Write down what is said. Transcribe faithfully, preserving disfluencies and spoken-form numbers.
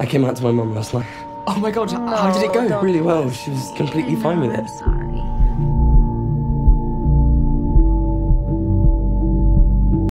I came out to my mum last night. Oh my god, No, how did it go? don't- Really well. She was completely I fine with know, it. I'm sorry.